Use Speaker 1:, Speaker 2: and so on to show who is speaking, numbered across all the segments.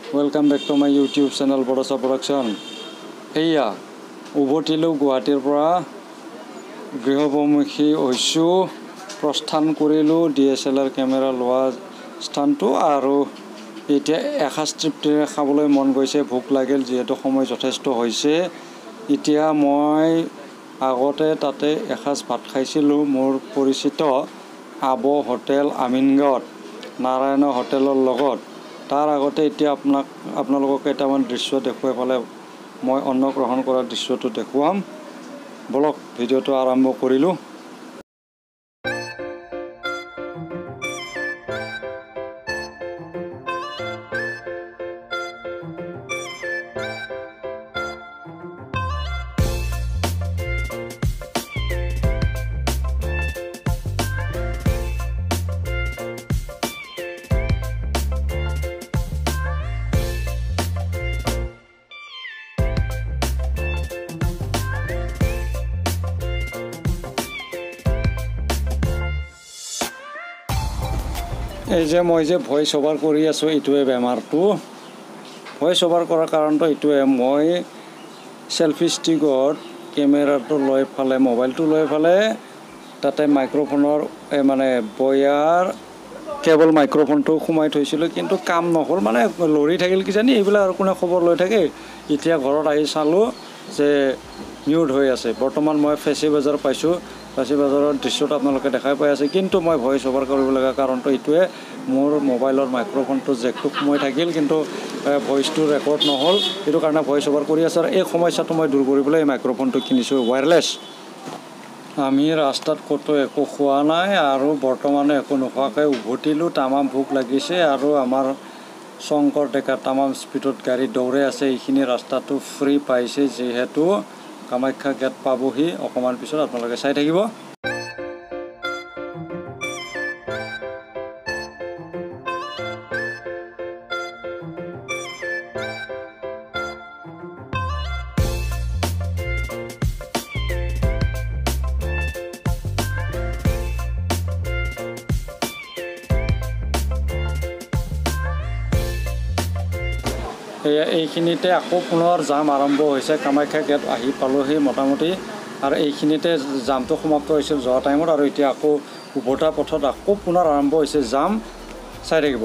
Speaker 1: Welcome back to my YouTube channel Bodosa Production. Eya উভতিলো গুৱাহাটীৰ পৰা গৃহবমুখী হৈছো প্ৰস্থান কৰিলো DSLR কেমেৰা লোৱা স্থানটো আৰু এতিয়া এসাজ তৃপ্তিৰে খাবলৈ মন গৈছে ভোক লাগিল যেহেতু সময় যথেষ্ট হৈছে এতিয়া মই আগতে তাতে এসাজ ভাত খাইছিলো মোৰ পৰিচিত আবো হোটেল আমিনগাঁৱত নাৰায়ণ হোটেলৰ লগত তাৰ আগতে এতিয়া আপোনালোকক কেইটামান দৃশ্য দেখুৱাই ফালে মই অন্ন গ্ৰহণ কৰাৰ দৃশ্যটো দেখুৱাম বলক ভিডিওটো আৰম্ভ কৰিলো এই যে মই যে ভয়েস ওভাৰ কৰি আছো ইটোৱে বেমাৰটো ভয়েস ওভাৰ কৰাৰ কাৰণটো ইটোৱে মই সেলফি ষ্টিকত কেমেৰাটো লৈ ফালে মোবাইলটো লৈ ফালে তাতে মাইক্ৰোফোনৰ মানে বয়াৰ কেবল মাইক্ৰোফোনটো সোমাই থৈছিল কিন্তু কাম নহল মানে লৰি থাকিল কি জানি এইবিলাক আৰু কোনে খবৰ লৈ থাকে এতিয়া ঘৰত আহি চালো যে মিউট হৈ আছে বৰ্তমান মই ফেচি বাজাৰ পাইছো ফেচি বাজাৰৰ দৃশ্যটো আপোনালোকে দেখাই পাই আছে কিন্তু মই ভয়েস ওভাৰ কৰিব লগা কাৰণটো ইটোৱে মোৰ মোবাইলৰ মাইক্ৰোফোনটো জেকটো সোমাই থাকিল কিন্তু ভয়েসটো ৰেকৰ্ড নহল এটো কাৰণে ভয়েস ওভাৰ কৰি আছে আৰু এই সমস্যাটো মই দূৰ কৰিবলৈ এই মাইক্ৰোফোনটো কিনিছো ওয়্যাৰলেছ আমি ৰাস্তাত কত একো খোৱা নাই আৰু বৰ্তমানে একো নোখোৱাকৈ উভতিলো তামাম ভোক লাগিছে আৰু আমাৰ শংকৰ ডেকা তামাম স্পিডত গাড়ী দৌৰে আছে এইখিনি ৰাস্তাটো ফ্ৰী পাইছে যেহেতু কামাখ্যা গেট পাবহি অকমান পিছত আপোনালোকে চাই থাকিব এইখিনিতে আকৌ পুনৰ জাম আৰম্ভ হৈছে কামাখ্যা গেট আহি পালোহি মোটামুটি আৰু এইখিনিতে জামটো সমাপ্ত হৈছিল যোৱা টাইমত আৰু এতিয়া আকৌ উভতা পথত আকৌ পুনৰ আৰম্ভ হৈছে জাম চাই থাকিব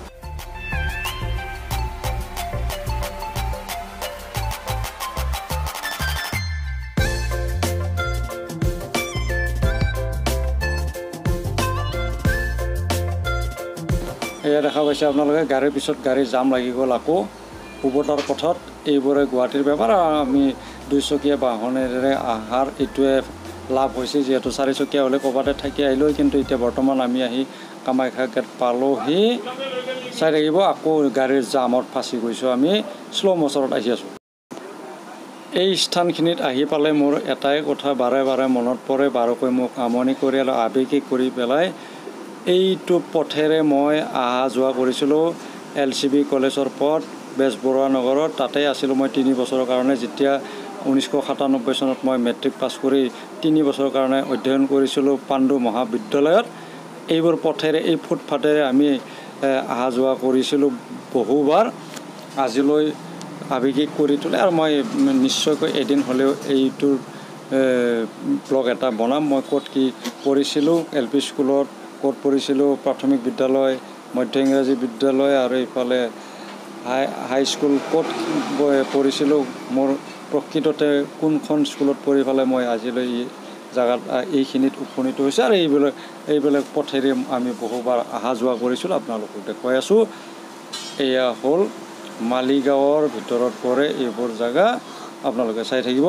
Speaker 1: এয়া দেখা পাইছে আপোনালোকে গাড়ীৰ পিছত গাড়ী জাম লাগি গ'ল আকৌ উভতাৰ পথত এইবোৰে গুৱাহাটীৰ বেপাৰ আমি দুইচকীয়া বাহনেৰে আহাৰ ইটোৱে লাভ হৈছে যেহেতু চাৰিচকীয়া হ'লে ক'বাতে থাকি আহিলো কিন্তু এতিয়া বৰ্তমান আমি আহি কামাখ্যা গেট পালোহি চাই থাকিব আকৌ গাড়ীৰ জামত ফাঁচি গৈছো আমি স্লো মোচনত আহি আছো এই স্থানখিনিত আহি পালে মোৰ এটাই কথা বাৰে বাৰে মনত পৰে বাৰকৈ মোক আমনি কৰি আৰু আবেগিক কৰি পেলাই এইটো পথেৰে মই আহা যোৱা কৰিছিলো LCB কলেজৰ পথ বেজবৰুৱা নগৰত তাতে আছিলো মই 3 বছৰৰ কাৰণে যেতিয়া 1997 চনত মই মেট্ৰিক পাছ কৰি 3 বছৰৰ কাৰণে অধ্যয়ন কৰিছিলো পাণ্ডু মহাবিদ্যালয়ত এইবোৰ পথেৰে এই ফুটফাটেৰে আমি আহা যোৱা কৰিছিলো বহুবাৰ আজিলৈ আবেগিক কৰি তোলে আৰু মই নিশ্চয়কৈ এদিন হলেও এইটোৰ ব্লগ এটা বনাম মই ক'ত কি পঢ়িছিলো LP স্কুলত ক'ত পঢ়িছিলো প্ৰাথমিক বিদ্যালয় মধ্য ইংৰাজী বিদ্যালয় আৰু ইফালে হাই স্কুল ক'ত পঢ়িছিলো মোৰ প্ৰকৃততে কোনখন স্কুলত পঢ়ি ফালে মই আজিলৈ জাগাত এইখিনিত উপনীত হৈছে আৰু এইবিলাক পথেৰে আমি বহুবাৰ আহা যোৱা কৰিছিলো আপোনালোকক দেখুৱাই আছো এয়া হ'ল মালিগাঁৱৰ ভিতৰত পৰে এইবোৰ জাগা আপোনালোকে চাই থাকিব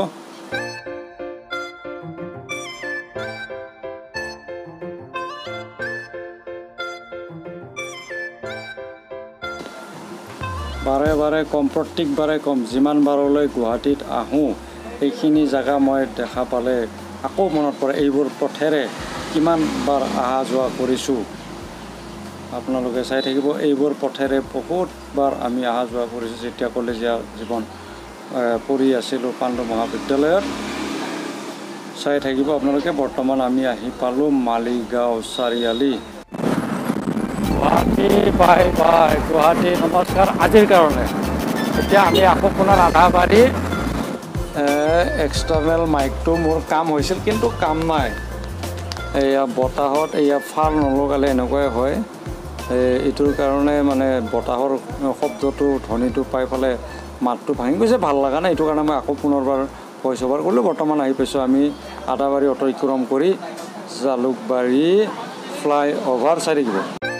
Speaker 1: বাৰে বাৰে কম প্ৰত্যেকবাৰে কম যিমান বাৰলৈ গুৱাহাটীত আহোঁ এইখিনি জাগা মই দেখা পালে আকৌ মনত পৰে এইবোৰ পথেৰে কিমান বাৰ আহা যোৱা কৰিছো আপোনালোকে চাই থাকিব এইবোৰ পথেৰে বহুত বাৰ আমি আহা যোৱা কৰিছো যেতিয়া কলেজীয়া জীৱন পঢ়ি আছিলো পাণ্ডু মহাবিদ্যালয়ত চাই থাকিব আপোনালোকে বৰ্তমান আমি আহি পালো মালিগাঁও চাৰিআলি গুৱাহাটী বাই বাই গুৱাহাটী নমস্কাৰ আজিৰ কাৰণে এতিয়া আমি আকৌ পুনৰ আধাবাৰী এক্সটাৰ্নেল মাইকটো মোৰ কাম হৈছিল কিন্তু কাম নাই এয়া বতাহত এয়া ফাল নলগালে এনেকুৱাই হয় এইটোৰ কাৰণে মানে বতাহৰ শব্দটো ধ্বনিটো পাই পেলাই মাতটো ভাঙি গৈছে ভাল লগা নাই এইটো কাৰণে মই আকৌ পুনৰবাৰ ভইচ অভাৰ কৰিলোঁ বৰ্তমান আহি পাইছোঁ আমি আদাবাৰী অতিক্ৰম কৰি জালুকবাৰী ফ্লাই অভাৰ চাই থাকিব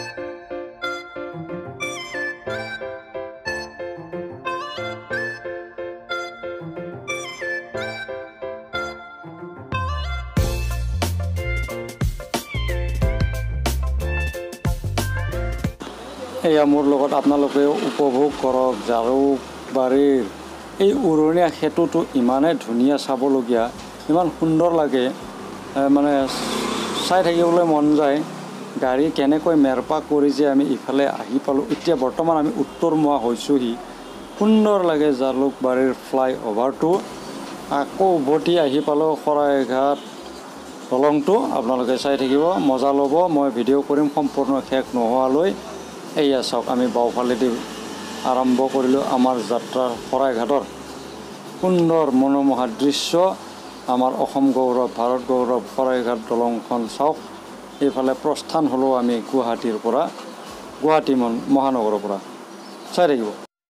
Speaker 1: এয়া মোৰ লগত আপোনালোকে উপভোগ কৰক জালুকবাৰীৰ এই উৰণীয়া সেতুটো ইমানেই ধুনীয়া চাবলগীয়া ইমান সুন্দৰ লাগে মানে চাই থাকিবলৈ মন যায় গাড়ী কেনেকৈ মেৰপা কৰি যে আমি ইফালে আহি পালোঁ এতিয়া বৰ্তমান আমি উত্তৰমুৱা হৈছোঁহি সুন্দৰ লাগে জালুকবাৰীৰ ফ্লাই অভাৰটো আকৌ উভতি আহি পালোঁ শৰাইঘাট দলংটো আপোনালোকে চাই থাকিব মজা ল'ব মই ভিডিঅ' কৰিম সম্পূৰ্ণ শেষ নোহোৱালৈ এয়া চাওক আমি বাওঁফালেদি আৰম্ভ কৰিলোঁ আমাৰ যাত্ৰা শৰাইঘাটৰ সুন্দৰ মনোমোহা দৃশ্য আমাৰ অসম গৌৰৱ ভাৰত গৌৰৱ শৰাইঘাট দলংখন চাওক এইফালে প্ৰস্থান হ'লোঁ আমি গুৱাহাটীৰ পৰা গুৱাহাটী মহানগৰৰ পৰা চাই থাকিব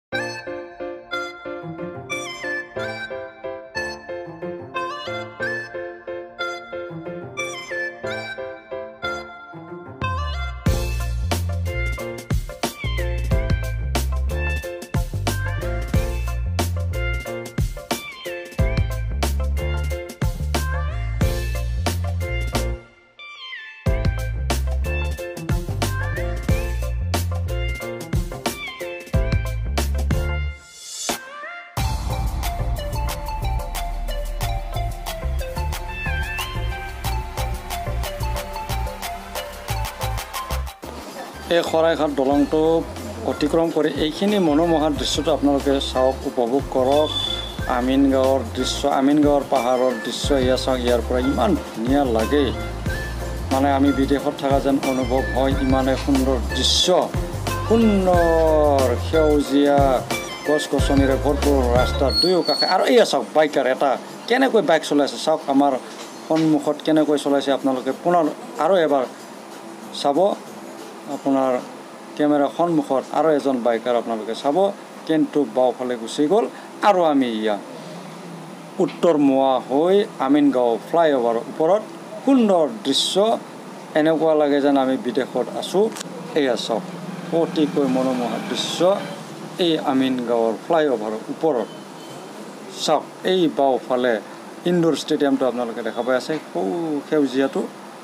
Speaker 1: এই শৰাইঘাট দলংটো অতিক্ৰম কৰি এইখিনি মনোমোহা দৃশ্যটো আপোনালোকে চাওক উপভোগ কৰক আমিনগাঁৱৰ দৃশ্য আমিনগাঁৱৰ পাহাৰৰ দৃশ্য এয়া চাওক ইয়াৰ পৰা ইমান ধুনীয়া লাগে মানে আমি বিদেশত থকা যেন অনুভৱ হয় ইমানে সুন্দৰ দৃশ্য সুন্দৰ সেউজীয়া গছ গছনিৰে ভৰপূৰ ৰাস্তাৰ দুয়ো কাষে আৰু এয়া চাওক বাইকাৰ এটা কেনেকৈ বাইক চলাইছে চাওক আমাৰ সন্মুখত কেনেকৈ চলাইছে আপোনালোকে পুনৰ আৰু এবাৰ চাব আপোনাৰ কেমেৰা সন্মুখত আৰু এজন বাইকাৰ আপোনালোকে চাব কিন্তু বাওঁফালে গুচি গ'ল আৰু আমি ইয়া উত্তৰমুৱা হৈ আমিনগাঁও ফ্লাইঅভাৰৰ ওপৰত সুন্দৰ দৃশ্য এনেকুৱা লাগে যেন আমি বিদেশত আছোঁ এয়া চাওক অতিকৈ মনোমোহা দৃশ্য এই আমিনগাঁৱৰ ফ্লাইঅভাৰৰ ওপৰত চাওক এই বাওঁফালে ইনডোৰ ষ্টেডিয়ামটো আপোনালোকে দেখা পাই আছে সেউজীয়াটো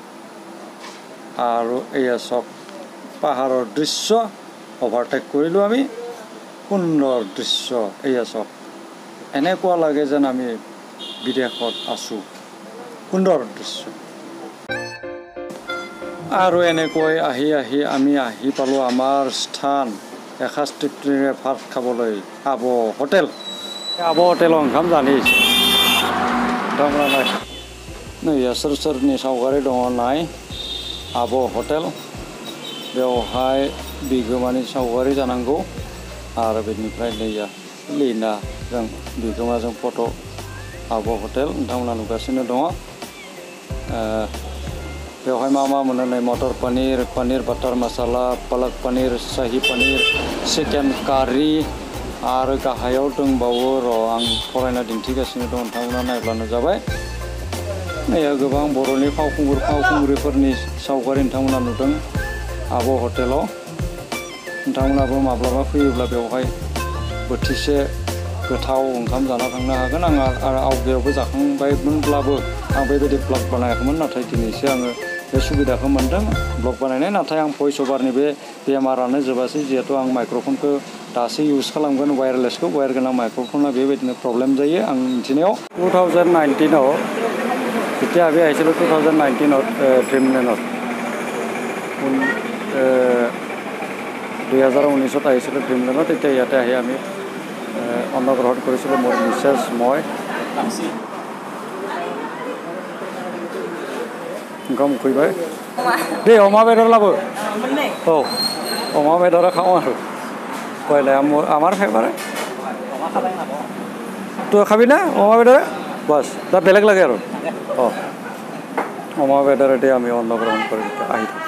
Speaker 1: আৰু এয়া চাওক পাহাৰৰ দৃশ্য অভাৰটেক কৰিলোঁ আমি সুন্দৰ দৃশ্য এয়া চাওক এনেকুৱা লাগে যেন আমি বিদেশত আছোঁ সুন্দৰ দৃশ্য আৰু এনেকৈ আমি আহি পালোঁ আমাৰ স্থান এসাঁজ তৃপ্তিৰে ভাত খাবলৈ আব হোটেল ओंखाम जानो बिथांमोना नै सोरनि सावगारि दङ नाय आब' हटेल बेवहाय बिगोमानि सावगारि जानांगौ आरो बेनिफ्राय नैया लिना जों बिगोमाजों फट' आब' हटेल नोंथांमोना नुगासिनो दङ बेवहाय मा मोनो नै मटर पनीर बाटार मसाला पालक पनीर शाही पनीर चिकेन कारि आरो गाहायाव दंबावो र' आं फरायना दिन्थिगासिनो दं नोंथांमोना नायब्लानो जाबाय नैया गोबां बर'नि फावखुंग्रिफोरनि सावगारि नोंथांमोना नुदों आब' हटेलाव नोंथांमोनाबो माब्लाबा फैयोब्ला बेवहाय बोथिसे गोथाव ओंखाम जाना थांनो हागोन आं आरो आवगायावबो जाखांबायमोनब्लाबो आं बेबायदि ब्लग बानायाखैमोन नाथाय दिनैसो आङो बे सुबिदाखौ मोनदों ब्लग बानायनाय नाथाय आं भइस अभारनि बे बेमारानो जोबासै जिहेतु आं माइक्र'फनखौ दासो इउज खालामगोन वायरलेसखौ वायर गोनां माइक्र'फना बेबायदिनो प्रब्लेम जायो आं मिथिनायाव 2019आव যেতিয়া আমি আহিছিলোঁ 2019ত ড্ৰিমলেণ্ডত 2019ত আহিছিলোঁ ড্ৰিমলেণ্ডত তেতিয়া ইয়াতে আহি আমি অন্নগ্ৰহণ কৰিছিলোঁ মোৰ মিছেছ মই ओंखाम उखैबाय दे अमा बेदर लाबो औ অমা বেদৰে খাওঁ আৰু কয়লাই আমাৰ ফেভাৰেট তই খাবি না অমা বেদৰে বাছ তাত বেলেগ লাগে আৰু অঁ অমা বেদৰেদি আমি অন্নগ্ৰহণ কৰি আহি থাকোঁ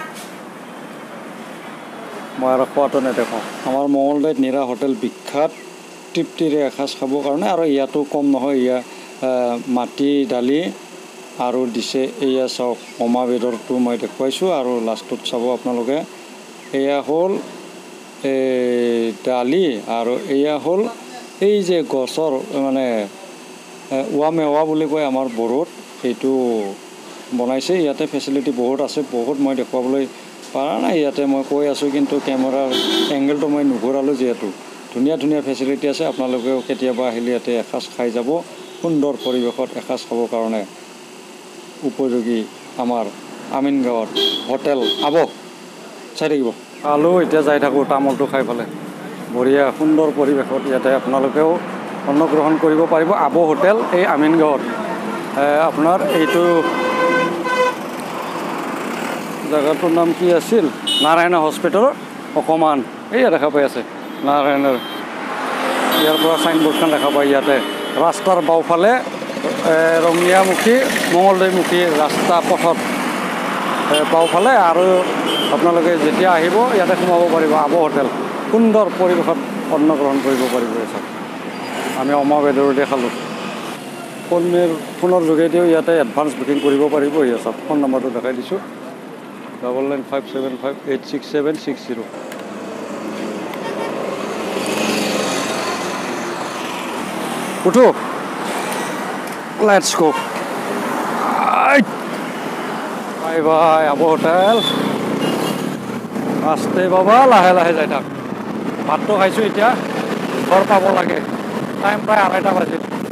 Speaker 1: মই আৰু খোৱাটো নেদেখাওঁ আমাৰ মঙলদৈত নিৰা হোটেল বিখ্যাত তৃপ্তিৰে এসাঁজ খাবৰ কাৰণে আৰু ইয়াতো কম নহয় ইয়াত মাটি দালি আৰু দিছে এয়া চাওক অমা বেদৰটো মই দেখুৱাইছোঁ আৰু লাষ্টত চাব আপোনালোকে এয়া হ'ল দালি আৰু এয়া হ'ল এই যে গছৰ মানে ওৱা মেৱা বুলি কয় আমাৰ বড়োত সেইটো বনাইছে ইয়াতে ফেচিলিটি বহুত আছে বহুত মই দেখুৱাবলৈ পৰা নাই ইয়াতে মই কৈ আছোঁ কিন্তু কেমেৰাৰ এংগেলটো মই নুঘূৰালোঁ যিহেতু ধুনীয়া ধুনীয়া ফেচিলিটি আছে আপোনালোকেও কেতিয়াবা আহিলে ইয়াতে এসাঁজ খাই যাব সুন্দৰ পৰিৱেশত এসাঁজ খাবৰ কাৰণে উপযোগী আমাৰ আমিন গাঁৱত হোটেল আব চাই থাকিব আলু এতিয়া যাই থাকোঁ তামোলটো খাই পেলাই বঢ়িয়া সুন্দৰ পৰিৱেশত ইয়াতে আপোনালোকেও অন্নগ্ৰহণ কৰিব পাৰিব আব হোটেল এই আমিন গাঁৱত আপোনাৰ এইটো জেগাটোৰ নাম কি আছিল নাৰায়ণ হস্পিটেলৰ অকণমান এইয়া দেখা পাই আছে নাৰায়ণৰ ইয়াৰ পৰা চাইনবোৰ্ডখন দেখা পায় ইয়াতে ৰাস্তাৰ বাওঁফালে ৰঙিয়ামুখী মঙলদৈমুখী ৰাস্তা পথত বাওঁফালে আৰু আপোনালোকে যেতিয়া আহিব ইয়াতে সোমাব পাৰিব আব হোটেল সুন্দৰ পৰিৱেশত অন্নগ্ৰহণ কৰিব পাৰিব চাওক আমি অমা বেদৰেদি খালোঁ ফোনৰ যোগেদিও ইয়াতে এডভান্স বুকিং কৰিব পাৰিব ইয়াত চাওক ফোন নম্বৰটো দেখাই দিছোঁ 9957586760 উঠো লেটস গো বাই বাই আব হোটেল আস্তে বাবা লাহে লাহে যাই থাক ভাতটো খাইছোঁ এতিয়া ঘৰ পাব লাগে টাইম প্ৰায় 2:30 বাজিল